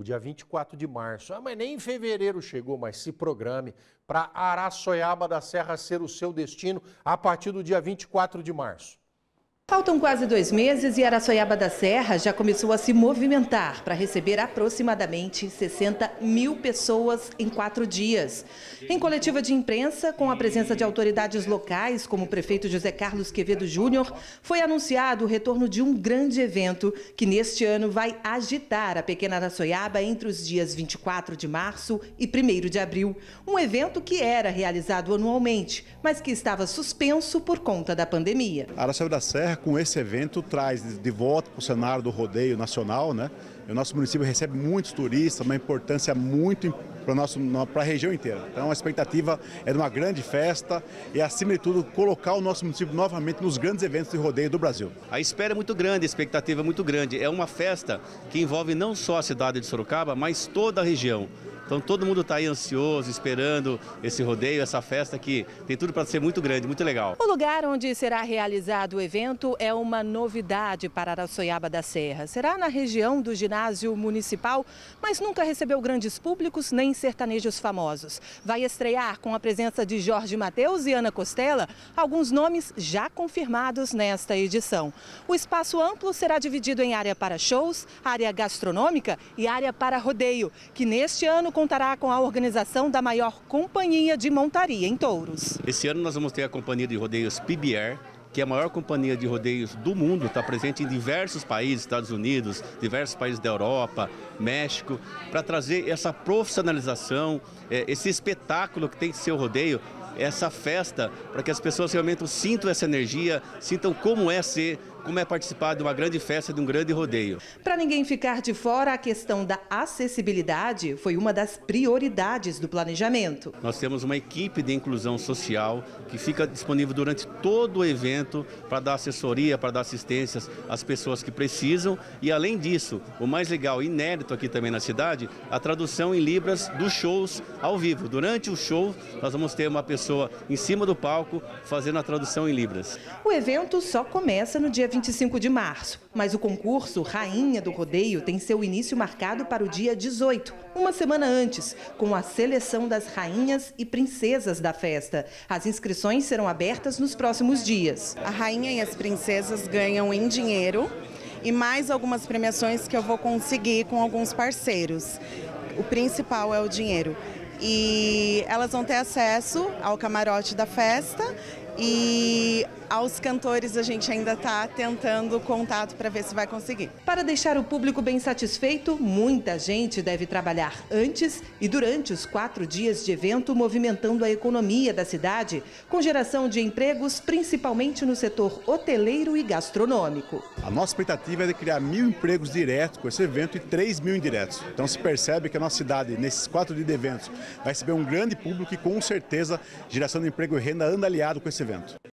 dia 24 de março. Mas nem em fevereiro chegou, mas se programe para Araçoiaba da Serra ser o seu destino a partir do dia 24 de março. Faltam quase 2 meses e Araçoiaba da Serra já começou a se movimentar para receber aproximadamente 60 mil pessoas em 4 dias. Em coletiva de imprensa, com a presença de autoridades locais, como o prefeito José Carlos Quevedo Júnior, foi anunciado o retorno de um grande evento que neste ano vai agitar a pequena Araçoiaba entre os dias 24 de março e 1º de abril. Um evento que era realizado anualmente, mas que estava suspenso por conta da pandemia. Araçoiaba da Serra, com esse evento, traz de volta para o cenário do rodeio nacional, né? O nosso município recebe muitos turistas, uma importância muito para a região inteira. Então a expectativa é de uma grande festa e, acima de tudo, colocar o nosso município novamente nos grandes eventos de rodeio do Brasil. A espera é muito grande, a expectativa é muito grande. É uma festa que envolve não só a cidade de Sorocaba, mas toda a região. Então todo mundo está aí ansioso, esperando esse rodeio, essa festa que tem tudo para ser muito grande, muito legal. O lugar onde será realizado o evento é uma novidade para Araçoiaba da Serra. Será na região do ginásio municipal, mas nunca recebeu grandes públicos nem sertanejos famosos. Vai estrear com a presença de Jorge Mateus e Ana Costela, alguns nomes já confirmados nesta edição. O espaço amplo será dividido em área para shows, área gastronômica e área para rodeio, que neste ano contará com a organização da maior companhia de montaria em touros. Esse ano nós vamos ter a companhia de rodeios PBR, que é a maior companhia de rodeios do mundo, está presente em diversos países, Estados Unidos, diversos países da Europa, México, para trazer essa profissionalização, esse espetáculo que tem que ser o rodeio, essa festa, para que as pessoas realmente sintam essa energia, sintam como é participar de uma grande festa, de um grande rodeio. Para ninguém ficar de fora, a questão da acessibilidade foi uma das prioridades do planejamento. Nós temos uma equipe de inclusão social que fica disponível durante todo o evento para dar assessoria, para dar assistências às pessoas que precisam. E além disso, o mais legal e inédito aqui também na cidade, a tradução em libras dos shows ao vivo. Durante o show, nós vamos ter uma pessoa em cima do palco fazendo a tradução em libras. O evento só começa no dia 25 de março, mas o concurso Rainha do Rodeio tem seu início marcado para o dia 18, uma semana antes, com a seleção das rainhas e princesas da festa. As inscrições serão abertas nos próximos dias. A rainha e as princesas ganham em dinheiro e mais algumas premiações que eu vou conseguir com alguns parceiros. O principal é o dinheiro. E elas vão ter acesso ao camarote da festa e aos cantores a gente ainda está tentando contato para ver se vai conseguir. Para deixar o público bem satisfeito, muita gente deve trabalhar antes e durante os 4 dias de evento, movimentando a economia da cidade, com geração de empregos, principalmente no setor hoteleiro e gastronômico. A nossa expectativa é de criar 1.000 empregos diretos com esse evento e 3.000 indiretos. Então se percebe que a nossa cidade, nesses 4 dias de eventos, vai receber um grande público e com certeza geração de emprego e renda anda aliado com esse evento.